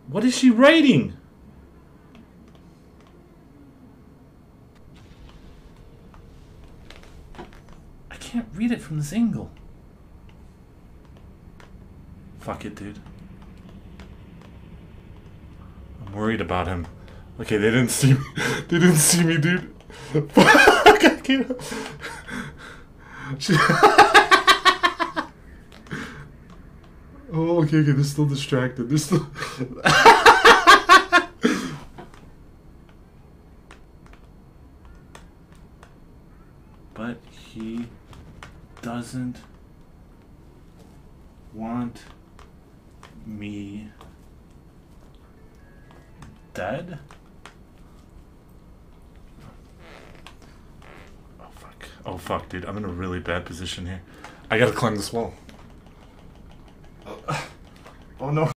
What is she writing? I can't read it from this angle. Fuck it, dude. I'm worried about him. Okay, they didn't see me. They didn't see me, dude. Fuck, I can't. Oh, okay, they're still distracted. They're still... But he doesn't want me dead? Oh, fuck. Oh, fuck, dude. I'm in a really bad position here. I gotta climb this wall. Oh no.